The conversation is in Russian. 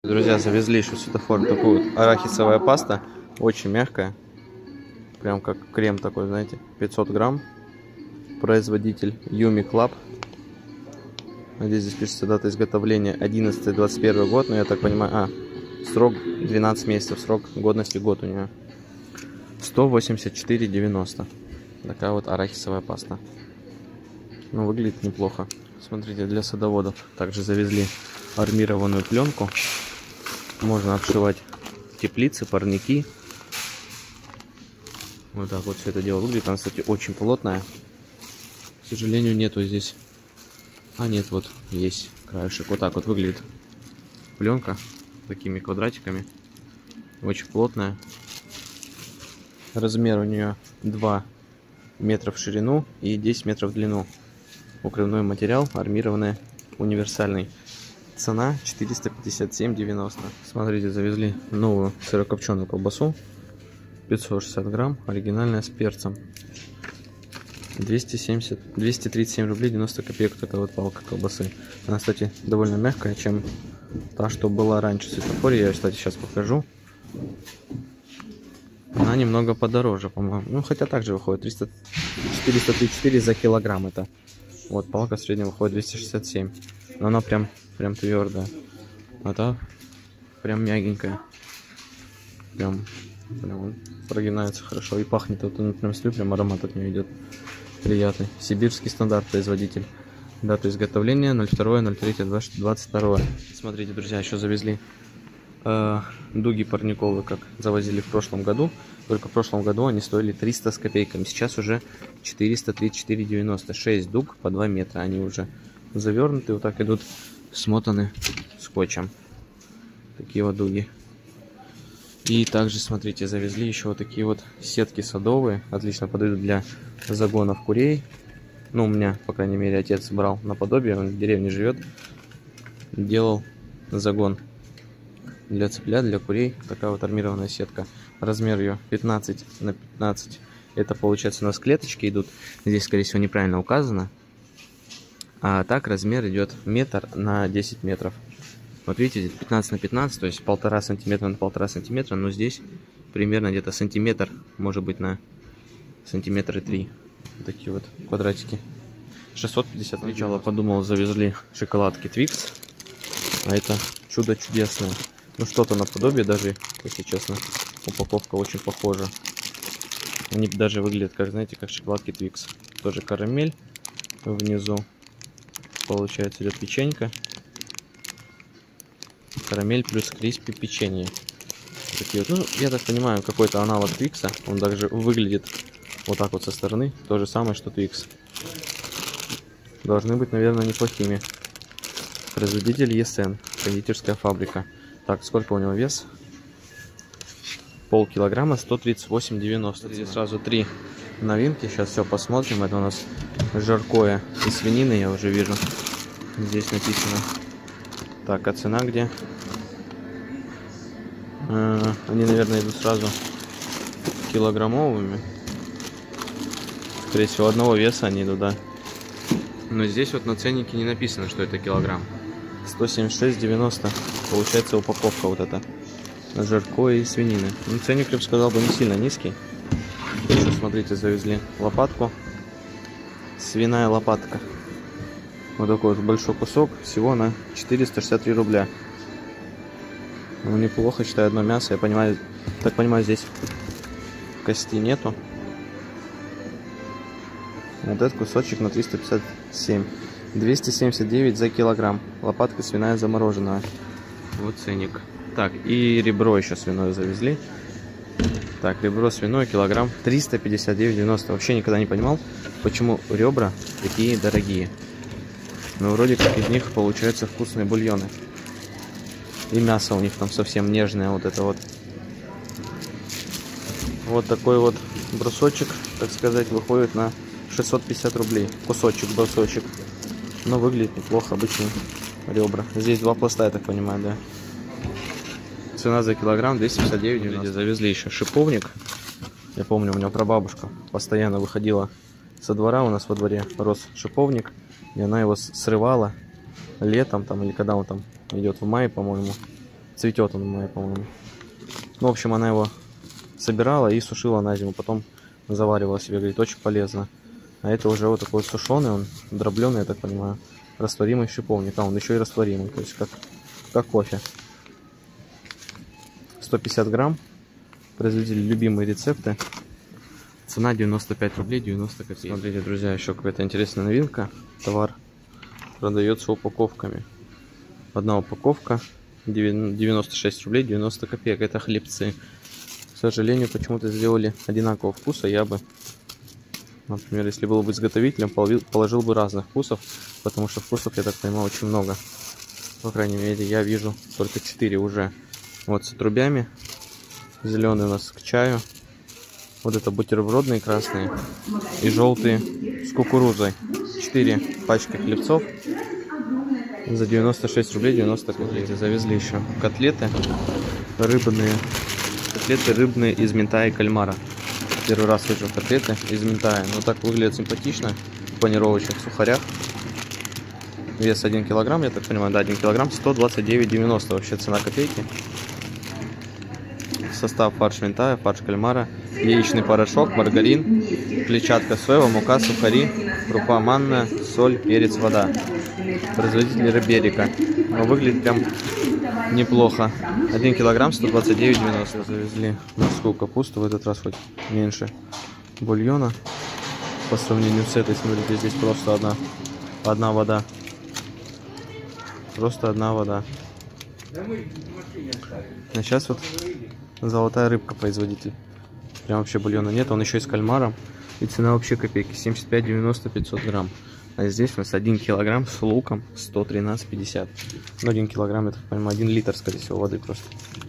Друзья, завезли еще светофор такую вот арахисовая паста, очень мягкая, прям как крем такой, знаете, 500 грамм, производитель Yumi Club. Надеюсь, здесь пишется дата изготовления 11-21 год, но я так понимаю, срок 12 месяцев, срок годности год у нее. 184,90. Такая вот арахисовая паста. Ну, выглядит неплохо. Смотрите, для садоводов также завезли армированную пленку. Можно обшивать теплицы, парники. Вот так вот все это дело выглядит. Она, кстати, очень плотная. К сожалению, нету здесь. Нет, вот есть краешек. Вот так вот выглядит пленка. Такими квадратиками. Очень плотная. Размер у нее 2 метра в ширину и 10 метров в длину. Укрывной материал, армированный, универсальный. Цена 457,90. Смотрите, завезли новую сырокопченую колбасу. 560 грамм, оригинальная с перцем. 237 рублей 90 копеек такая вот палка колбасы. Она, кстати, довольно мягкая, чем та, что была раньше в светофоре. Я ее, кстати, сейчас покажу. Она немного подороже, по-моему. Ну, хотя также выходит 434 за килограмм это. Вот, палка в среднем выходит 267. Но она прям твердая. А та прям мягенькая. Прям прогинается хорошо. И пахнет, вот он прям слю, прям аромат от нее идет. Приятный. Сибирский стандарт, производитель. Дата изготовления 02.03.22. Смотрите, друзья, еще завезли дуги парниковые, как завозили в прошлом году. Только в прошлом году они стоили 300 с копейками. Сейчас уже 434,90. 6 дуг по 2 метра. Они уже завернуты, вот так идут, смотаны скотчем. Такие вот дуги. И также, смотрите, завезли еще вот такие вот сетки садовые. Отлично подойдут для загонов курей. Ну, у меня, по крайней мере, отец брал наподобие. Он в деревне живет. Делал загон для цыплят, для курей. Такая вот армированная сетка. Размер ее 15 на 15. Это, получается, у нас клеточки идут. Здесь, скорее всего, неправильно указано. А так размер идет метр на 10 метров. Вот видите, здесь 15 на 15, то есть 1,5 сантиметра на 1,5 сантиметра. Но здесь примерно где-то сантиметр, может быть, на сантиметры 3. Вот такие вот квадратики. 650. Сначала подумал, завезли шоколадки Twix. А это чудо чудесное. Ну, что-то наподобие даже, если честно. Упаковка очень похожа. Они даже выглядят, как, знаете, как шоколадки Twix. Тоже карамель внизу. Получается, идет печенька. Карамель плюс криспи печенье. Такие вот, ну, я так понимаю, какой-то аналог Твикса. Он также выглядит вот так вот со стороны. То же самое, что Твикс. Должны быть, наверное, неплохими. Производитель ЕСН. Кондитерская фабрика. Так, сколько у него вес? Полкилограмма, 138,90. Здесь сразу 3 новинки. Сейчас все посмотрим. Это у нас жаркое из свинины, я уже вижу. Здесь написано. Так, а цена где? Они, наверное, идут сразу килограммовыми. Скорее всего, одного веса они идут, да. Но здесь вот на ценнике не написано, что это килограмм. 176,90. Получается упаковка вот эта. Жаркое из свинины. Ну, ценник, я бы сказал, не сильно низкий. Еще, смотрите, завезли лопатку. Свиная лопатка. Вот такой вот большой кусок. Всего на 463 рубля. Ну, неплохо, считаю, одно мясо. Я понимаю, так понимаю, здесь кости нету. Вот этот кусочек на 357. 279 за килограмм. Лопатка свиная замороженная. Вот ценник. Так, и ребро еще свиное завезли. Так, ребро свиное, килограмм 359,90. Вообще никогда не понимал, почему ребра такие дорогие. Но вроде как из них получаются вкусные бульоны. И мясо у них там совсем нежное, вот это вот. Вот такой вот брусочек, так сказать, выходит на 650 рублей. Кусочек, брусочек. Но выглядит неплохо, обычные ребра. Здесь 2 пласта, я так понимаю, да. Цена за килограмм 259,90. Завезли еще шиповник. Я помню, у меня прабабушка постоянно выходила со двора. У нас во дворе рос шиповник. И она его срывала летом там, или когда он там идет в мае, по-моему. Цветет он мой, по-моему. Ну, в общем, она его собирала и сушила на зиму. Потом заваривала себе, говорит, очень полезно. А это уже вот такой сушеный, он дробленый, я так понимаю. Растворимый шиповник. А он еще и растворимый, то есть как кофе. 150 грамм. Производитель любимые рецепты. Цена 95 рублей 90 копеек. Смотрите, друзья, еще какая-то интересная новинка. Товар продается упаковками. Одна упаковка 96 рублей 90 копеек. Это хлебцы. К сожалению, почему-то сделали одинакового вкуса. Я бы, например, если был бы изготовителем, положил бы разных вкусов. Потому что вкусов, я так понимаю, очень много. По крайней мере, я вижу только 4 уже. Вот с отрубями. Зеленый у нас к чаю. Вот это бутербродные красные. И желтые с кукурузой. 4 пачки хлебцов. За 96 рублей 90 копеек. Завезли еще котлеты рыбные. Котлеты рыбные из минта и кальмара. Первый раз вижу котлеты из минта. Но так выглядит симпатично. В панировочных сухарях. Вес 1 килограмм, я так понимаю. Да, 1 килограмм 129,90. Вообще цена копейки. Состав: фарш минта, фарш кальмара, яичный порошок, маргарин, клетчатка соевая, мука, сухари, крупа манная, соль, перец, вода. Производитель Риберика. Но выглядит прям неплохо. 1 килограмм 129,90. Завезли морскую капусту, в этот раз хоть меньше бульона. По сравнению с этой, смотрите, здесь просто одна вода. Просто одна вода. А сейчас вот золотая рыбка производитель. Прям вообще бульона нет, он еще и с кальмаром. И цена вообще копейки, 75,90 500 грамм. А здесь у нас 1 килограмм с луком 113,50. Ну, 1 килограмм, это, по-моему, 1 литр, скорее всего, воды просто.